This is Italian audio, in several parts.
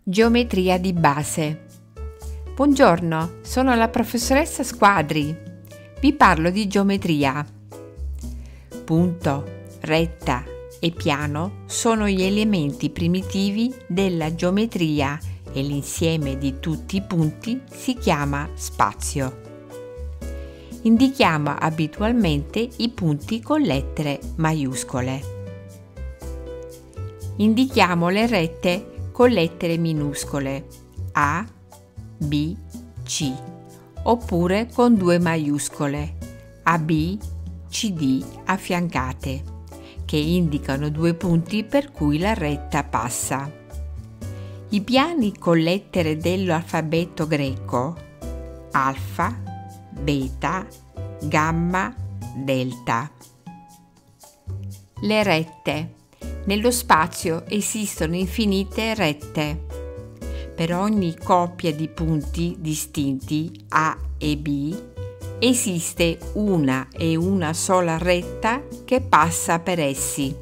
Geometria di base. Buongiorno, sono la professoressa Squadri. Vi parlo di geometria. Punto, retta e piano sono gli elementi primitivi della geometria e l'insieme di tutti i punti si chiama spazio. Indichiamo abitualmente i punti con lettere maiuscole. Indichiamo le rette con lettere minuscole A, B, C, oppure con due maiuscole AB, CD affiancate, che indicano due punti per cui la retta passa. I piani con lettere dell'alfabeto greco alfa, beta, gamma, delta. Le rette. Nello spazio esistono infinite rette. Per ogni coppia di punti distinti A e B esiste una e una sola retta che passa per essi.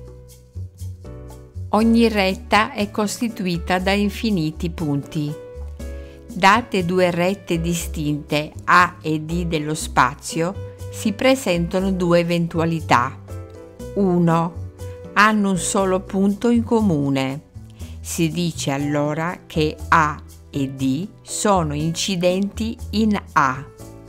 Ogni retta è costituita da infiniti punti. Date due rette distinte A e D dello spazio, si presentano due eventualità. 1. Hanno un solo punto in comune. Si dice allora che A e D sono incidenti in A.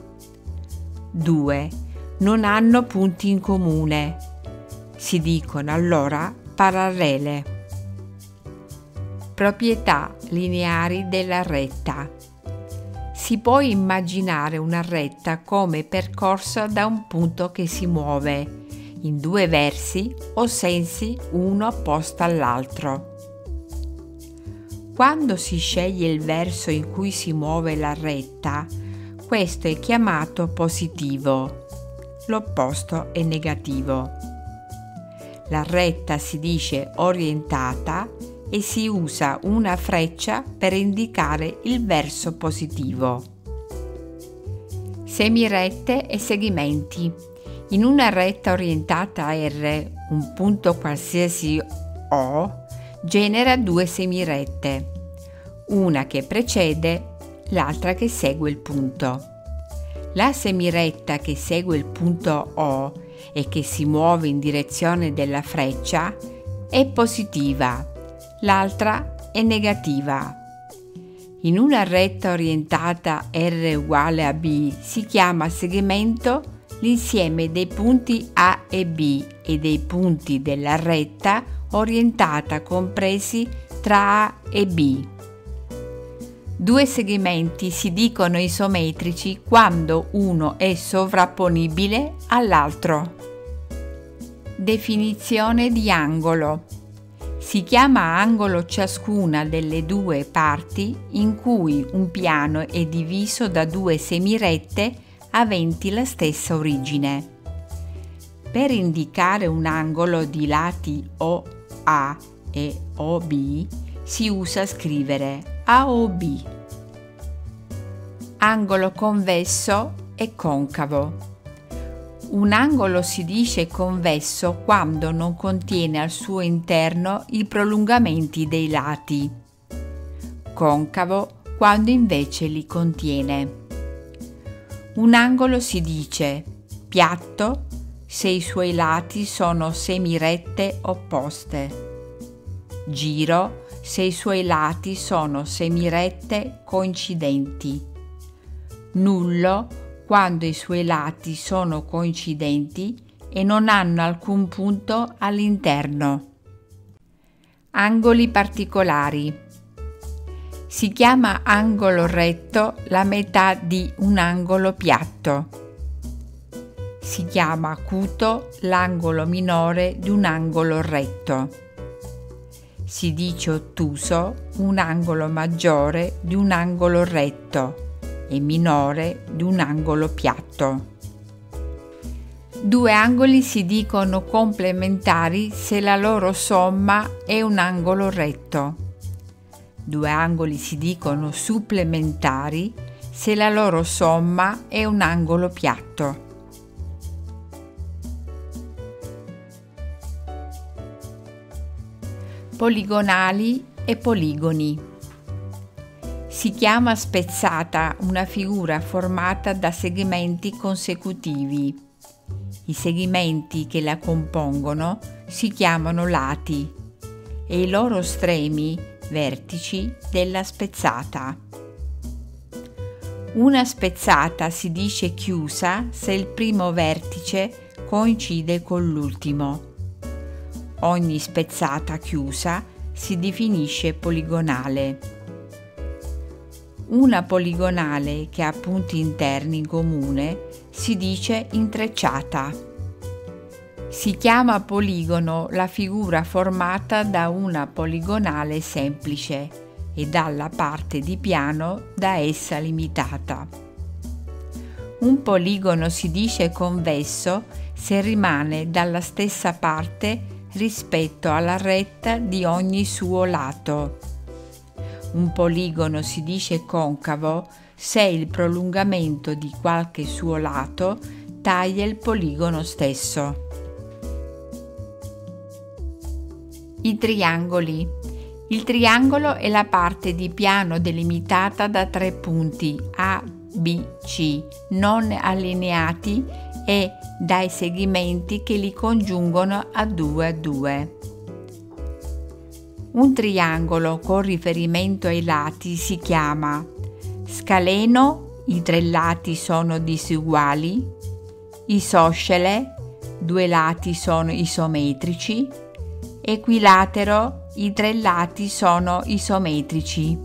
2. Non hanno punti in comune. Si dicono allora parallele. Proprietà lineari della retta. Si può immaginare una retta come percorsa da un punto che si muove in due versi o sensi uno opposto all'altro. Quando si sceglie il verso in cui si muove la retta, questo è chiamato positivo, l'opposto è negativo. La retta si dice orientata e si usa una freccia per indicare il verso positivo. Semirette e segmenti. In una retta orientata a R, un punto qualsiasi O genera due semirette, una che precede, l'altra che segue il punto. La semiretta che segue il punto O e che si muove in direzione della freccia è positiva, l'altra è negativa. In una retta orientata R uguale a B si chiama segmento l'insieme dei punti A e B e dei punti della retta orientata compresi tra A e B. Due segmenti si dicono isometrici quando uno è sovrapponibile all'altro. Definizione di angolo. Si chiama angolo ciascuna delle due parti in cui un piano è diviso da due semirette aventi la stessa origine. Per indicare un angolo di lati OA e OB si usa scrivere AOB. Angolo convesso e concavo. Un angolo si dice convesso quando non contiene al suo interno i prolungamenti dei lati. Concavo quando invece li contiene. Un angolo si dice piatto se i suoi lati sono semirette opposte. Giro se i suoi lati sono semirette coincidenti. Nullo quando i suoi lati sono coincidenti e non hanno alcun punto all'interno. Angoli particolari. Si chiama angolo retto la metà di un angolo piatto. Si chiama acuto l'angolo minore di un angolo retto. Si dice ottuso un angolo maggiore di un angolo retto e minore di un angolo piatto. Due angoli si dicono complementari se la loro somma è un angolo retto. Due angoli si dicono supplementari se la loro somma è un angolo piatto. Poligonali e poligoni. Si chiama spezzata una figura formata da segmenti consecutivi. I segmenti che la compongono si chiamano lati e i loro estremi vertici della spezzata. Una spezzata si dice chiusa se il primo vertice coincide con l'ultimo. Ogni spezzata chiusa si definisce poligonale. Una poligonale che ha punti interni in comune si dice intrecciata. Si chiama poligono la figura formata da una poligonale semplice e dalla parte di piano da essa limitata. Un poligono si dice convesso se rimane dalla stessa parte rispetto alla retta di ogni suo lato. Un poligono si dice concavo se il prolungamento di qualche suo lato taglia il poligono stesso. I triangoli. Il triangolo è la parte di piano delimitata da tre punti A, B, C non allineati e dai segmenti che li congiungono a 2. Un triangolo con riferimento ai lati si chiama scaleno, i tre lati sono disuguali, isoscele, due lati sono isometrici, equilatero, i tre lati sono isometrici.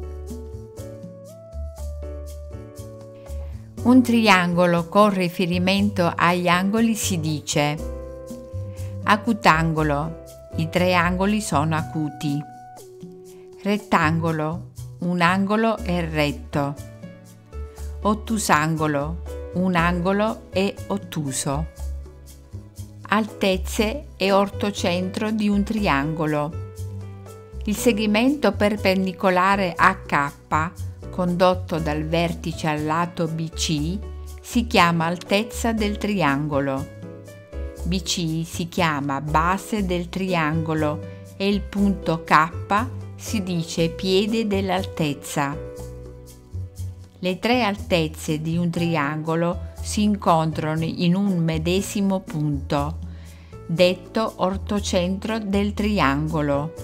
Un triangolo con riferimento agli angoli si dice acutangolo, i tre angoli sono acuti. Rettangolo, un angolo è retto. Ottusangolo, un angolo è ottuso. Altezze e ortocentro di un triangolo. Il segmento perpendicolare AK, condotto dal vertice al lato BC, si chiama altezza del triangolo. BC si chiama base del triangolo e il punto K si dice piede dell'altezza. Le tre altezze di un triangolo si incontrano in un medesimo punto, detto ortocentro del triangolo.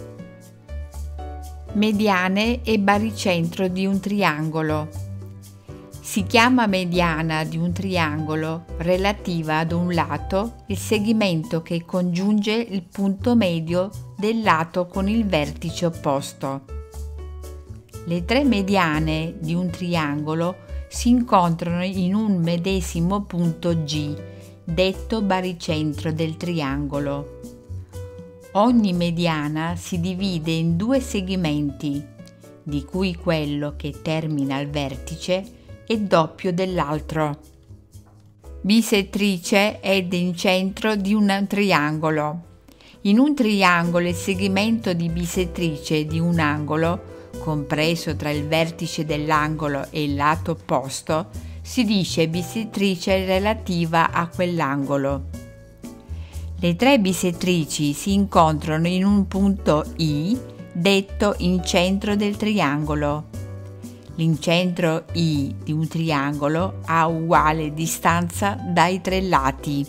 Mediane e baricentro di un triangolo. Si chiama mediana di un triangolo relativa ad un lato il segmento che congiunge il punto medio del lato con il vertice opposto. Le tre mediane di un triangolo si incontrano in un medesimo punto G, detto baricentro del triangolo. Ogni mediana si divide in due segmenti, di cui quello che termina al vertice è doppio dell'altro. Bisettrice ed incentro di un triangolo. In un triangolo il segmento di bisettrice di un angolo, compreso tra il vertice dell'angolo e il lato opposto, si dice bisettrice relativa a quell'angolo. Le tre bisettrici si incontrano in un punto I, detto incentro del triangolo. L'incentro I di un triangolo ha uguale distanza dai tre lati.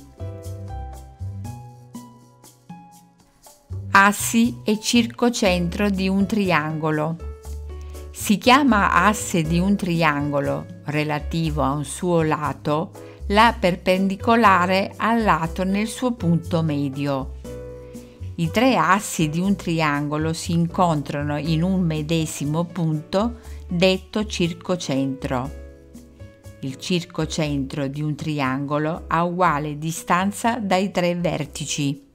Assi e circocentro di un triangolo. Si chiama asse di un triangolo, relativo a un suo lato, la perpendicolare al lato nel suo punto medio. I tre assi di un triangolo si incontrano in un medesimo punto, detto circocentro. Il circocentro di un triangolo ha uguale distanza dai tre vertici.